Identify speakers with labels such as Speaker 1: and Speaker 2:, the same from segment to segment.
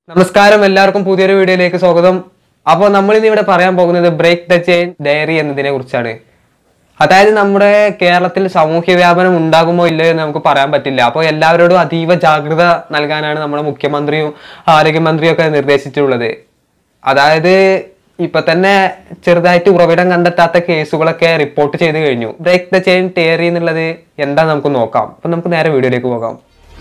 Speaker 1: നമസ്കാരം, എല്ലാവർക്കും പുതിയൊരു വീഡിയോയിലേക്ക് സ്വാഗതം. അപ്പോൾ നമ്മൾ ഇന്ന് ഇവിടെ പറയാൻ പോകുന്നത് ബ്രേക്ക് ദ ചെയിൻ ഡയറി എന്നതിനെ കുറിച്ചാണ്. അതായത് നമ്മുടെ കേരളത്തിൽ സാമൂഹ്യ വ്യാപനം ഉണ്ടാകുമോ ഇല്ലയോ എന്ന് നമുക്ക് പറയാൻ പറ്റില്ല. അപ്പോൾ എല്ലാവരോടും അതീവ ജാഗ്രത നൽകാനാണ് നമ്മുടെ മുഖ്യമന്ത്രിയും ആരോഗ്യമന്ത്രിയും ഒക്കെ നിർദ്ദേശിച്ചിട്ടുള്ളത്. അതായത് ഇപ്പൊ തന്നെ ചെറുതായിട്ട് ഉറവിടം കണ്ടെത്താത്ത കേസുകളൊക്കെ റിപ്പോർട്ട് ചെയ്ത് കഴിഞ്ഞു. ബ്രേക്ക് ദ ചെയിൻ ഡയറി എന്നുള്ളത് എന്താ നമുക്ക് നോക്കാം. അപ്പൊ നമുക്ക് നേരെ വീഡിയോയിലേക്ക് പോകാം.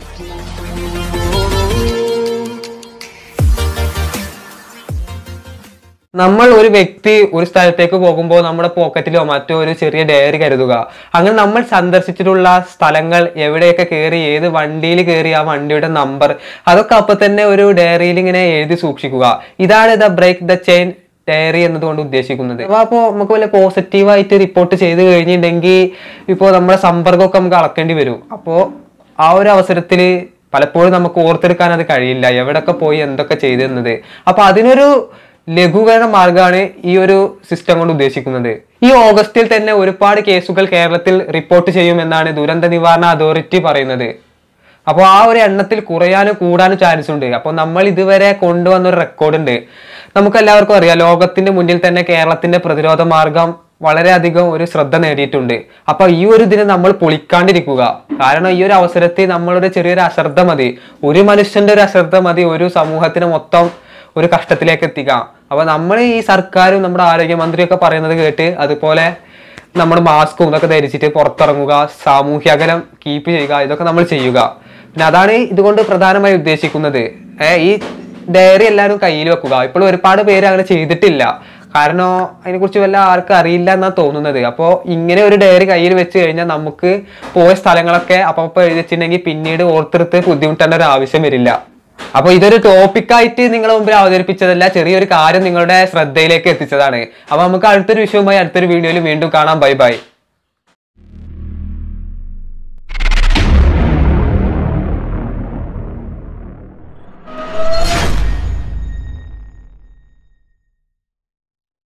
Speaker 1: നമ്മൾ ഒരു വ്യക്തി ഒരു സ്ഥലത്തേക്ക് പോകുമ്പോൾ നമ്മുടെ പോക്കറ്റിലോ മറ്റോ ഒരു ചെറിയ ഡയറി കരുതുക. അങ്ങനെ നമ്മൾ സന്ദർശിച്ചിട്ടുള്ള സ്ഥലങ്ങൾ, എവിടെയൊക്കെ കയറി, ഏത് വണ്ടിയിൽ കയറി, ആ വണ്ടിയുടെ നമ്പർ, അതൊക്കെ അപ്പൊ തന്നെ ഒരു ഡയറിയിൽ ഇങ്ങനെ എഴുതി സൂക്ഷിക്കുക. ഇതാണ് the break the chain diary എന്നതുകൊണ്ട് ഉദ്ദേശിക്കുന്നത്. അപ്പോൾ നമുക്ക് വല്ല പോസിറ്റീവായിട്ട് റിപ്പോർട്ട് ചെയ്ത് കഴിഞ്ഞിട്ടുണ്ടെങ്കിൽ ഇപ്പോൾ നമ്മുടെ സമ്പർക്കമൊക്കെ നമുക്ക് അളക്കേണ്ടി വരും. അപ്പോൾ ആ ഒരു അവസരത്തിൽ പലപ്പോഴും നമുക്ക് ഓർത്തെടുക്കാൻ അത് കഴിയില്ല, എവിടെയൊക്കെ പോയി എന്തൊക്കെ ചെയ്തെന്നത്. അപ്പൊ അതിനൊരു ലഘൂകരണ മാർഗമാണ് ഈ ഒരു സിസ്റ്റം കൊണ്ട് ഉദ്ദേശിക്കുന്നത്. ഈ ഓഗസ്റ്റിൽ തന്നെ ഒരുപാട് കേസുകൾ കേരളത്തിൽ റിപ്പോർട്ട് ചെയ്യുമെന്നാണ് ദുരന്ത നിവാരണ അതോറിറ്റി പറയുന്നത്. അപ്പോൾ ആ ഒരു എണ്ണത്തിൽ കുറയാനും കൂടാനും ചാൻസ് ഉണ്ട്. അപ്പോൾ നമ്മൾ ഇതുവരെ കൊണ്ടുവന്ന ഒരു റെക്കോർഡുണ്ട്. നമുക്കെല്ലാവർക്കും അറിയാം, ലോകത്തിന്റെ മുന്നിൽ തന്നെ കേരളത്തിന്റെ പ്രതിരോധ മാർഗം വളരെയധികം ഒരു ശ്രദ്ധ നേടിയിട്ടുണ്ട്. അപ്പൊ ഈ ഒരു ഇതിനെ നമ്മൾ പൊളിക്കാണ്ടിരിക്കുക. കാരണം ഈ ഒരു അവസരത്തിൽ നമ്മളൊരു ചെറിയൊരു അശ്രദ്ധ മതി, ഒരു മനുഷ്യന്റെ ഒരു അശ്രദ്ധ മതി ഒരു സമൂഹത്തിന് മൊത്തം ഒരു കഷ്ടത്തിലേക്ക് എത്തിക്കാം. അപ്പൊ നമ്മൾ ഈ സർക്കാരും നമ്മുടെ ആരോഗ്യമന്ത്രിയൊക്കെ പറയുന്നത് കേട്ട് അതുപോലെ നമ്മൾ മാസ്കും ഇതൊക്കെ ധരിച്ചിട്ട് പുറത്തിറങ്ങുക, സാമൂഹ്യ അകലം കീപ്പ് ചെയ്യുക, ഇതൊക്കെ നമ്മൾ ചെയ്യുക. പിന്നെ അതാണ് ഇതുകൊണ്ട് പ്രധാനമായി ഉദ്ദേശിക്കുന്നത്. ഈ ഡയറി എല്ലാവരും കയ്യിൽ വെക്കുക. ഇപ്പോഴും ഒരുപാട് പേര് അങ്ങനെ ചെയ്തിട്ടില്ല, കാരണം അതിനെക്കുറിച്ച് വല്ല ആർക്കും അറിയില്ല എന്നാണ് തോന്നുന്നത്. അപ്പോൾ ഇങ്ങനെ ഒരു ഡയറി കയ്യിൽ വെച്ച് കഴിഞ്ഞാൽ നമുക്ക് പോയ സ്ഥലങ്ങളൊക്കെ അപ്പോൾ എഴുതി വെച്ചിട്ടുണ്ടെങ്കിൽ പിന്നീട് ഓർത്തെടുത്ത് ബുദ്ധിമുട്ടേണ്ട ഒരു ആവശ്യം വരില്ല. അപ്പൊ ഇതൊരു ടോപ്പിക്കായിട്ട് നിങ്ങളുടെ മുമ്പിൽ അവതരിപ്പിച്ചതല്ല, ചെറിയൊരു കാര്യം നിങ്ങളുടെ ശ്രദ്ധയിലേക്ക് എത്തിച്ചതാണ്. അപ്പൊ നമുക്ക് അടുത്തൊരു വിഷയവുമായി അടുത്തൊരു വീഡിയോയിൽ വീണ്ടും കാണാം. Bye by.